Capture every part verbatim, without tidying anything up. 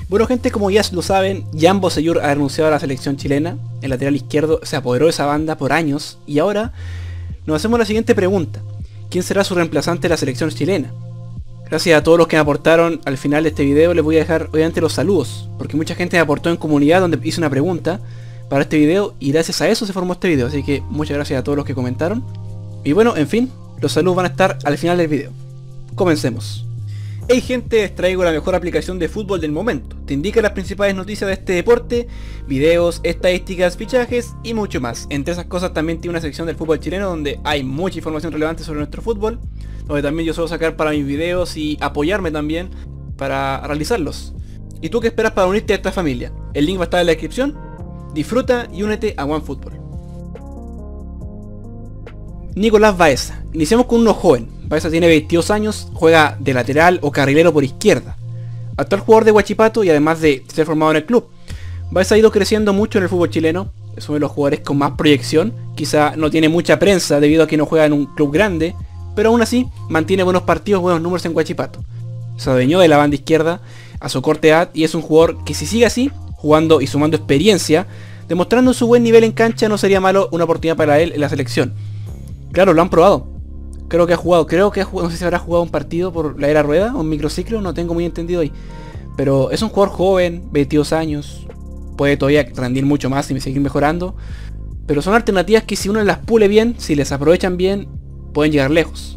Bueno gente, como ya lo saben, Jan Bosellur ha renunciado a la selección chilena. El lateral izquierdo se apoderó de esa banda por años y ahora nos hacemos la siguiente pregunta: ¿quién será su reemplazante de la selección chilena? Gracias a todos los que me aportaron al final de este video. Les voy a dejar obviamente los saludos, porque mucha gente me aportó en comunidad donde hice una pregunta para este video y gracias a eso se formó este video, así que muchas gracias a todos los que comentaron. Y bueno, en fin, los saludos van a estar al final del video. Comencemos. Hey gente, les traigo la mejor aplicación de fútbol del momento. Te indica las principales noticias de este deporte, videos, estadísticas, fichajes y mucho más. Entre esas cosas también tiene una sección del fútbol chileno donde hay mucha información relevante sobre nuestro fútbol, donde también yo suelo sacar para mis videos y apoyarme también para realizarlos. ¿Y tú qué esperas para unirte a esta familia? El link va a estar en la descripción. Disfruta y únete a OneFootball. Nicolás Baeza. Iniciamos con uno joven. Baeza tiene veintidós años, juega de lateral o carrilero por izquierda. Actual jugador de Huachipato y además de ser formado en el club. Baeza ha ido creciendo mucho en el fútbol chileno. Es uno de los jugadores con más proyección. Quizá no tiene mucha prensa debido a que no juega en un club grande, pero aún así mantiene buenos partidos, buenos números en Huachipato. Se adueñó de la banda izquierda a su corta edad y es un jugador que si sigue así, jugando y sumando experiencia, demostrando su buen nivel en cancha, no sería malo una oportunidad para él en la selección. Claro, lo han probado. Creo que ha jugado, creo que ha jugado, no sé si habrá jugado un partido por la era rueda o un microciclo, no tengo muy entendido ahí. Pero es un jugador joven, veintidós años, puede todavía rendir mucho más y seguir mejorando. Pero son alternativas que si uno las pule bien, si les aprovechan bien, pueden llegar lejos.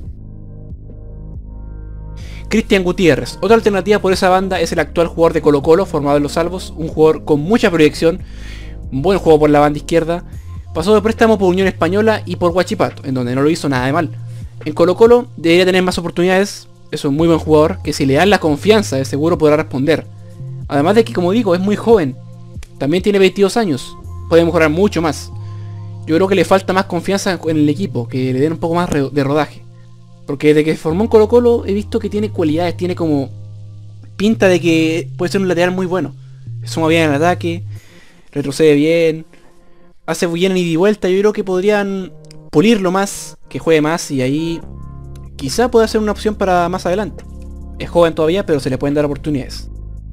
Cristian Gutiérrez. Otra alternativa por esa banda es el actual jugador de Colo Colo, formado en Los Salvos, un jugador con mucha proyección, un buen juego por la banda izquierda. Pasó de préstamo por Unión Española y por Huachipato, en donde no lo hizo nada de mal. En Colo Colo debería tener más oportunidades, es un muy buen jugador que si le dan la confianza de seguro podrá responder. Además de que, como digo, es muy joven, también tiene veintidós años, puede mejorar mucho más. Yo creo que le falta más confianza en el equipo, que le den un poco más de rodaje. Porque desde que se formó en Colo Colo he visto que tiene cualidades, tiene como pinta de que puede ser un lateral muy bueno. Suma bien en el ataque, retrocede bien, hace bien en ida y vuelta. Yo creo que podrían pulirlo más, que juegue más y ahí quizá pueda ser una opción para más adelante. Es joven todavía, pero se le pueden dar oportunidades.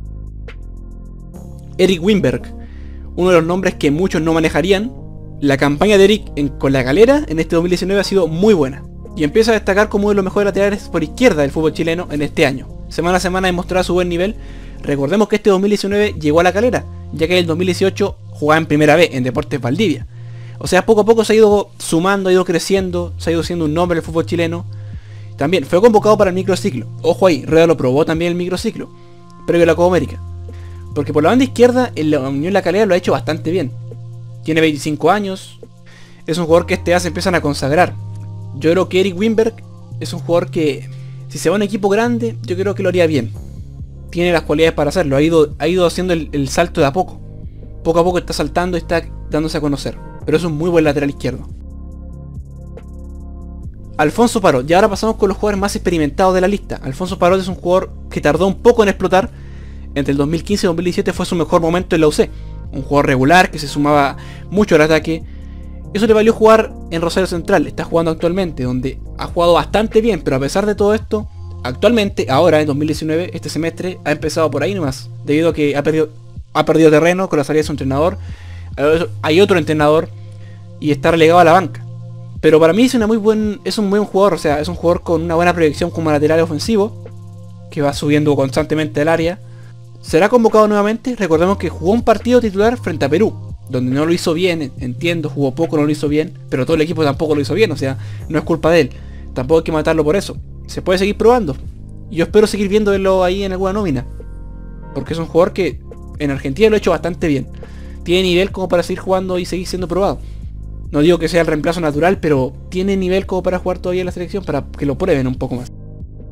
Eric Wimberg, uno de los nombres que muchos no manejarían. La campaña de Eric en, con la Calera en este dos mil diecinueve ha sido muy buena y empieza a destacar como uno de los mejores laterales por izquierda del fútbol chileno en este año. Semana a semana demostrará su buen nivel. Recordemos que este dos mil diecinueve llegó a la Calera, ya que en el dos mil dieciocho jugaba en Primera B en Deportes Valdivia. O sea, poco a poco se ha ido sumando, ha ido creciendo, se ha ido siendo un nombre en el fútbol chileno. También fue convocado para el microciclo. Ojo ahí, Rueda lo probó también el microciclo, previo a la Copa América. Porque por la banda izquierda, en la Unión La Calera lo ha hecho bastante bien. Tiene veinticinco años, es un jugador que este año se empiezan a consagrar. Yo creo que Eric Wimberg es un jugador que, si se va a un equipo grande, yo creo que lo haría bien. Tiene las cualidades para hacerlo, ha ido, ha ido haciendo el, el salto de a poco. Poco a poco está saltando y está dándose a conocer. Pero es un muy buen lateral izquierdo. Alfonso Parot. Y ahora pasamos con los jugadores más experimentados de la lista. Alfonso Parot es un jugador que tardó un poco en explotar. Entre el dos mil quince y dos mil diecisiete fue su mejor momento en la U C. Un jugador regular que se sumaba mucho al ataque. Eso le valió jugar en Rosario Central. Está jugando actualmente, donde ha jugado bastante bien. Pero a pesar de todo esto, actualmente, ahora en dos mil diecinueve, este semestre, ha empezado por ahí nomás. Debido a que ha perdido, ha perdido terreno con la salida de su entrenador. Hay otro entrenador y está relegado a la banca. Pero para mí es, una muy buen, es un buen jugador. O sea, es un jugador con una buena proyección como lateral ofensivo, que va subiendo constantemente al área. Será convocado nuevamente. Recordemos que jugó un partido titular frente a Perú, donde no lo hizo bien, entiendo, jugó poco, no lo hizo bien, pero todo el equipo tampoco lo hizo bien, o sea, no es culpa de él. Tampoco hay que matarlo por eso. Se puede seguir probando. Y yo espero seguir viéndolo ahí en alguna nómina. Porque es un jugador que en Argentina lo ha hecho bastante bien. Tiene nivel como para seguir jugando y seguir siendo probado. No digo que sea el reemplazo natural, pero tiene nivel como para jugar todavía en la selección, para que lo prueben un poco más.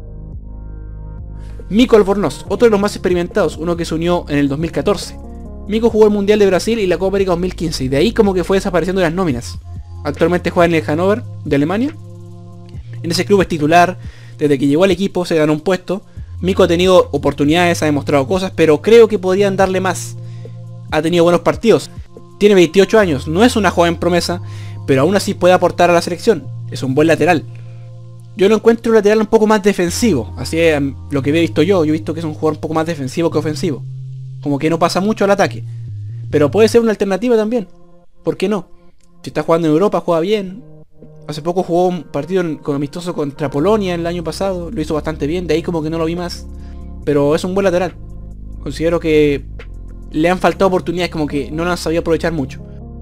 Mico Albornoz, otro de los más experimentados, uno que se unió en el dos mil catorce. Mico jugó el Mundial de Brasil y la Copa América dos mil quince, y de ahí como que fue desapareciendo de las nóminas. Actualmente juega en el Hannover de Alemania. En ese club es titular, desde que llegó al equipo se ganó un puesto. Mico ha tenido oportunidades, ha demostrado cosas, pero creo que podrían darle más. Ha tenido buenos partidos. Tiene veintiocho años, no es una joven promesa, pero aún así puede aportar a la selección. Es un buen lateral. Yo lo encuentro un lateral un poco más defensivo, así es lo que he visto yo. Yo he visto que es un jugador un poco más defensivo que ofensivo. como que no pasa mucho al ataque. Pero puede ser una alternativa también. ¿Por qué no? Si está jugando en Europa, juega bien. Hace poco jugó un partido con amistoso contra Polonia el año pasado. Lo hizo bastante bien. De ahí como que no lo vi más. Pero es un buen lateral. Considero que le han faltado oportunidades, como que no las sabía aprovechar mucho.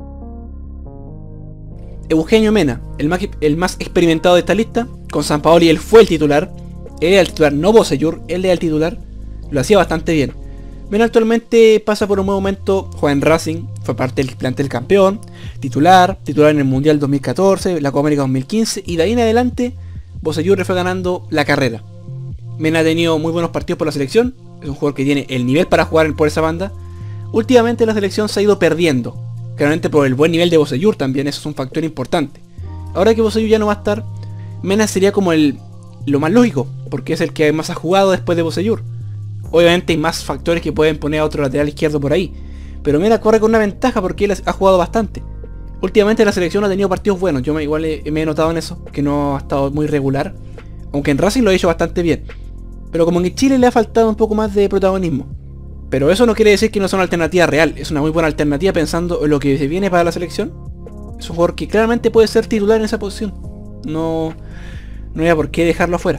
Eugenio Mena, el más, el más experimentado de esta lista. Con Sampaoli él fue el titular. Él era el titular, no Bocellur. Él era el titular. Lo hacía bastante bien. Mena actualmente pasa por un buen momento. Juega en Racing. Fue parte del plantel campeón. Titular. Titular en el Mundial dos mil catorce. La Copa América dos mil quince. Y de ahí en adelante Bocellur le fue ganando la carrera. Mena ha tenido muy buenos partidos por la selección. Es un jugador que tiene el nivel para jugar por esa banda. Últimamente la selección se ha ido perdiendo. Claramente por el buen nivel de Bocellur también. Eso es un factor importante. Ahora que Bocellur ya no va a estar, Mena sería como el lo más lógico. Porque es el que más ha jugado después de Bocellur. Obviamente hay más factores que pueden poner a otro lateral izquierdo por ahí. Pero Mena corre con una ventaja porque él ha jugado bastante. Últimamente la selección ha tenido partidos buenos. Yo me, igual he, me he notado en eso. Que no ha estado muy regular. Aunque en Racing lo ha hecho bastante bien. Pero como que en Chile le ha faltado un poco más de protagonismo. Pero eso no quiere decir que no sea una alternativa real. Es una muy buena alternativa pensando en lo que se viene para la selección. Es un jugador que claramente puede ser titular en esa posición. No, no había por qué dejarlo afuera.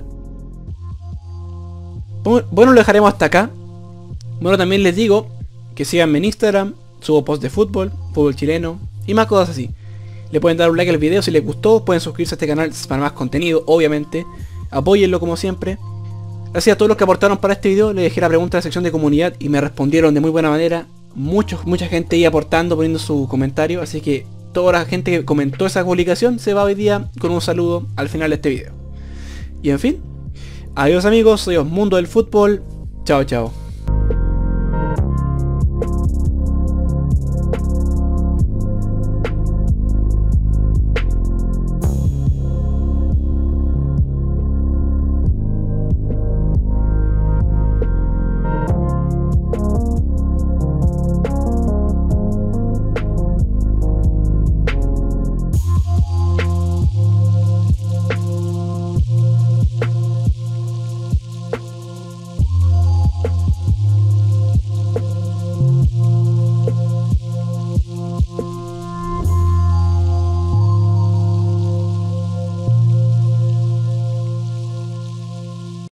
Bueno, lo dejaremos hasta acá. Bueno, también les digo que síganme en Instagram. Subo posts de fútbol, fútbol chileno y más cosas así. Le pueden dar un like al video si les gustó. Pueden suscribirse a este canal para más contenido, obviamente. Apóyenlo como siempre. Gracias a todos los que aportaron para este video. Les dejé la pregunta en la sección de comunidad y me respondieron de muy buena manera. Muchos, mucha gente ahí aportando, poniendo su comentario. Así que toda la gente que comentó esa publicación se va hoy día con un saludo al final de este video. Y en fin, adiós amigos, soy Osmundo del Fútbol. Chao, chao.